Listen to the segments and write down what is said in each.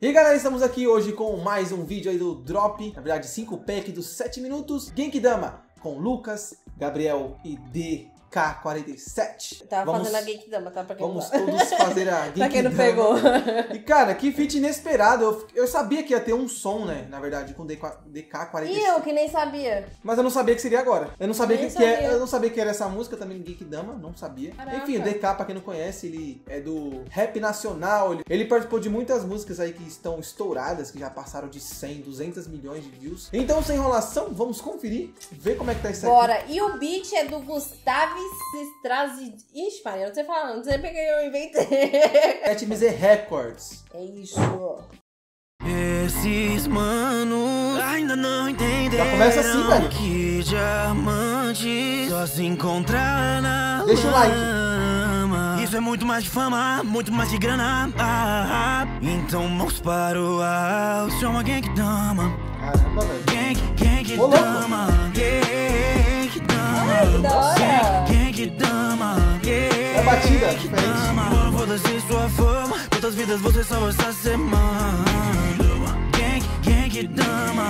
E aí galera, estamos aqui hoje com mais um vídeo aí do Drop, na verdade 5 pack dos 7 minutos, Genkidama, com Lucas, Gabriel e DK47. Tava fazendo a Genkidama, tá? Pra quem vamos todos fazer a Genkidama. Pra quem não pegou. E cara, que feat inesperado, eu sabia que ia ter um som, né, na verdade, com DK47. E eu, que nem sabia. Mas eu não sabia que seria agora. Eu não sabia, eu não sabia que era essa música também, Genkidama, não sabia. Caraca. Enfim, o DK, pra quem não conhece, ele é do rap nacional. Ele participou de muitas músicas aí que estão estouradas, que já passaram de 100, 200 milhões de views. Então, sem enrolação, vamos conferir, ver como é que tá isso aqui. Bora. E o beat é do Gustavo Strazi... Ixi, pai, eu não sei falar, não sei porque eu inventei. FMZ Records. É isso. Esses manos ainda não entenderam. Já começa assim, velho. Que diamante só se encontrar na Deixa o like. lama. Isso é muito mais de fama, muito mais de grana. Então mãos para o alto, chama Genkidama. Caramba, velho. Genkidama, Ai, que da hora. Genkidama. É a batida, diferente. Foda-se sua fama, quantas vidas você salva essa semana? Genkidama,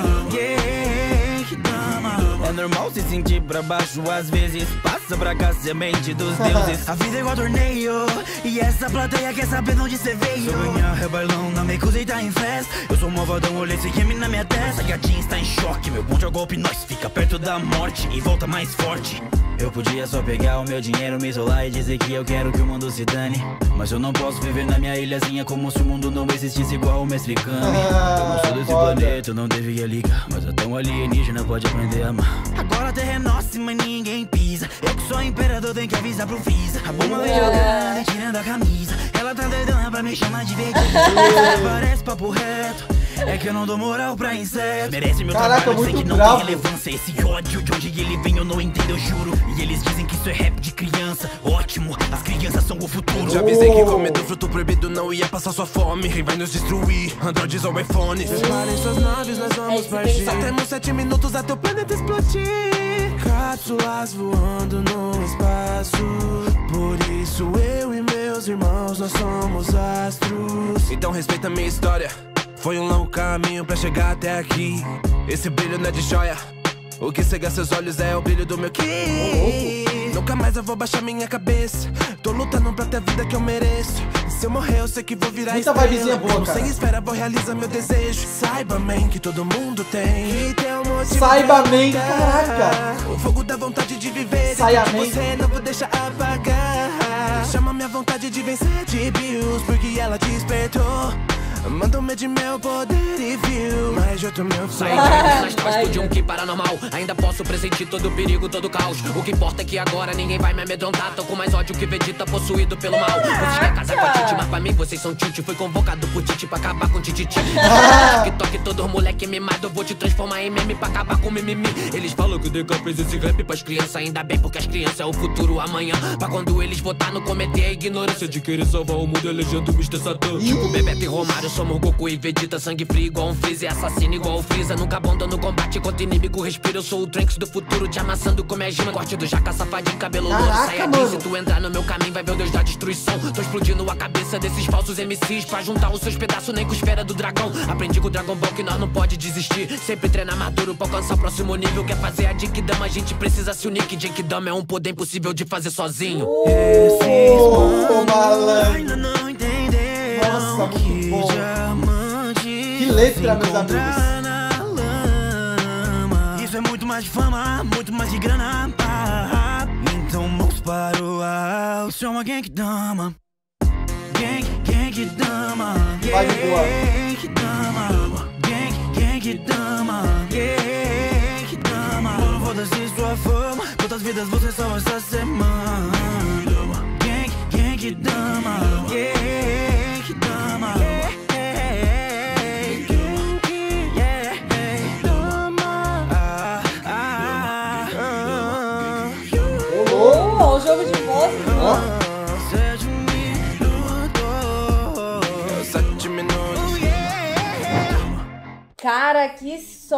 Genkidama. É normal se sentir pra baixo, às vezes passa pra cá semente dos deuses. A vida é igual torneio, e essa plateia quer saber de onde você veio. Se eu ganhar rebailão na Meicusa e tá em festa, eu sou um malvadão, olhei esse game na minha testa. A gatinha está em choque, meu ponto é o golpe, nós fica perto da morte e volta mais forte. Eu podia só pegar o meu dinheiro, me isolar e dizer que eu quero que o mundo se dane, mas eu não posso viver na minha ilhazinha como se o mundo não existisse igual o Mestre Kami. Eu não sou desse planeta, eu não devia ligar, mas até um alienígena pode aprender a amar. Agora a terra é nossa, mas ninguém pisa. Eu que sou imperador, tenho que avisar pro Freeza. A bomba vem jogando e tirando a camisa. Ela tá doidona pra me chamar de Vegeta. Parece papo reto, é que eu não dou moral pra inseto. Merece meu trabalho, eu sei que não tem relevância. Esse ódio de onde ele vem eu não entendo, eu juro. E eles dizem que isso é rap de criança. Ótimo, as crianças são o futuro. Já avisei que comendo fruto proibido não ia passar sua fome. Quem vai nos destruir? Androides ou iPhones. Preparem suas naves, nós vamos partir. Só temos 7 minutos até o planeta explodir. Cápsulas voando no espaço. Por isso eu e meus irmãos, nós somos astros. Então respeita a minha história. Foi um longo caminho pra chegar até aqui. Esse brilho não é de joia. O que cega seus olhos é o brilho do meu ki. Nunca mais eu vou baixar minha cabeça. Tô lutando pra ter a vida que eu mereço. Se eu morrer eu sei que vou virar muita vibezinha boa, cara. Sem espera vou realizar meu desejo. Saiba, man, que todo mundo tem. E tem um motivo. Saiba, man, caraca. O fogo da vontade de viver. Saia, man. Você não vou deixar apagar. Chama minha vontade de vencer de Bills, porque ela despertou. Manda medir meu poder e viu mais de 8 mil saí nas costas de um que paranormal. Ainda posso pressentir todo o perigo, todo o caos. O que importa é que agora ninguém vai me amedrontar. Tô com mais ódio que Vegeta possuído pelo mal. Vocês querem casar com a Titi, mas pra mim vocês são Titi. Fui convocado por Titi pra acabar com Tititi. TikTok, todo moleque mimado. Eu vou te transformar em meme pra acabar com mimimi. Eles falam que o DK fez esse rap pras crianças. Ainda bem porque as crianças é o futuro amanhã. Pra quando eles votar no cometer a ignorância de querer salvar o mundo elegendo o Mr. Satan. Tipo Bebeto e Romário. Somos Goku e Vegeta, sangue frio igual um Freezer, assassino igual o Freeza. Nunca abandono no combate contra inimigo, respira. Eu sou o Trunks do futuro, te amassando com minha gema. Corte do jaca, safadinho, cabelo louro, saiyajin. Se tu entrar no meu caminho, vai ver o Deus da destruição. Tô explodindo a cabeça desses falsos MCs pra juntar os seus pedaços nem com esfera do dragão. Aprendi com o Dragon Ball que nós não pode desistir. Sempre treinar mais duro pra alcançar o próximo nível. Quer fazer a Genkidama, a gente precisa se unir. Que Genkidama é um poder impossível de fazer sozinho. Ainda não entenderam. Nossa, muito bom. Que letra, meus amigos. Isso é muito mais de fama, muito mais de grana. Então mãos para o alto, chama Genkidama. Genkidama. Vai de boa. Genkidama. Genkidama. Foda-se sua fama, quantas vidas você salva essa semana? Genkidama. Genkidama. O jogo de voz. 7 minutos. Cara, que som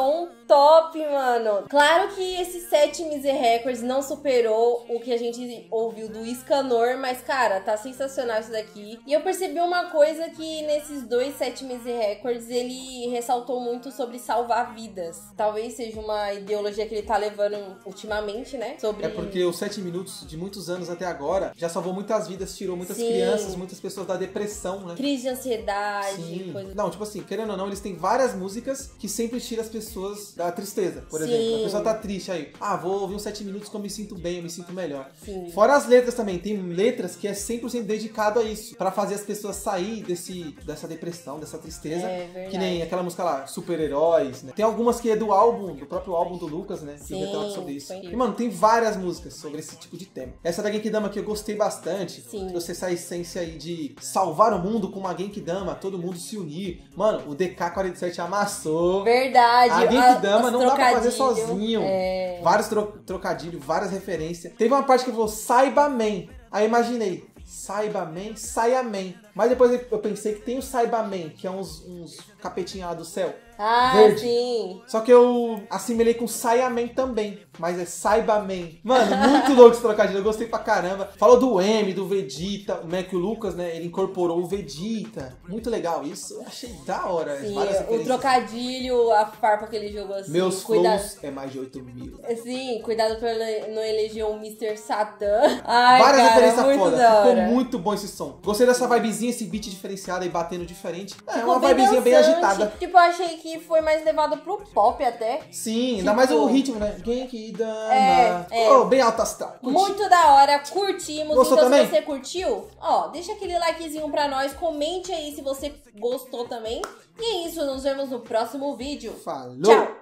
top, mano. Claro que esse 7 Miser Records não superou o que a gente ouviu do Scanor, mas, cara, tá sensacional isso daqui. E eu percebi uma coisa que nesses dois 7 Miser Records, ele ressaltou muito sobre salvar vidas. Talvez seja uma ideologia que ele tá levando ultimamente, né? Sobre... É porque os 7 minutos de muitos anos até agora já salvou muitas vidas, tirou muitas crianças, muitas pessoas da depressão, né? Crise de ansiedade, Sim. coisa... Não, tipo assim, querendo ou não, eles têm várias músicas que sempre tiram as pessoas da tristeza, por exemplo. A pessoa tá triste aí. Ah, vou ouvir uns 7 minutos que eu me sinto bem, eu me sinto melhor. Sim. Fora as letras também, tem letras que é 100% dedicado a isso, pra fazer as pessoas sair dessa depressão, dessa tristeza. É verdade. Que nem aquela música lá, Super-Heróis, né? Tem algumas que é do álbum, do próprio álbum do Lucas, né? Que retrata sobre isso. Foi. E, mano, tem várias músicas sobre esse tipo de tema. Essa da Genkidama que eu gostei bastante. Sim. Trouxe essa essência aí de salvar o mundo com uma Genkidama, todo mundo se unir. Mano, o DK47 amassou. Verdade. A Genkidama não dá pra fazer trocadilho. sozinho. É. Vários trocadilhos, várias referências. Teve uma parte que falou Saibaman. Aí imaginei, Saibaman, Saiyaman. Mas depois eu pensei que tem o Saibaman, que é uns capetinhos lá do céu. Ah, verde. sim. Só que eu assimilei com Saiyaman também, mas é Saibaman. Mano, muito louco esse trocadilho, eu gostei pra caramba. Falou do M, do Vegeta, o Mac Lucas, né, ele incorporou o Vegeta. Muito legal isso, eu achei da hora. Sim, várias o referências. trocadilho, a farpa que ele jogou assim. Meus cuidado. flows é mais de 8.000. Sim, cuidado pra não eleger um Mr. Satan. Ai, Várias cara, referências muito foda, da ficou hora. muito bom esse som. Gostei dessa vibezinha, esse beat diferenciado aí, batendo diferente. É Ficou uma vibezinha bem dançante. agitada. Tipo, eu achei que foi mais levado pro pop até. Sim, ainda Tipo- mais o ritmo, né? Genkidama. É. Oh, bem alto astral. Curti. Muito da hora, curtimos. Gostou Então, também? se você curtiu, ó, deixa aquele likezinho pra nós, comente aí se você gostou também. E é isso, nos vemos no próximo vídeo. Falou! Tchau!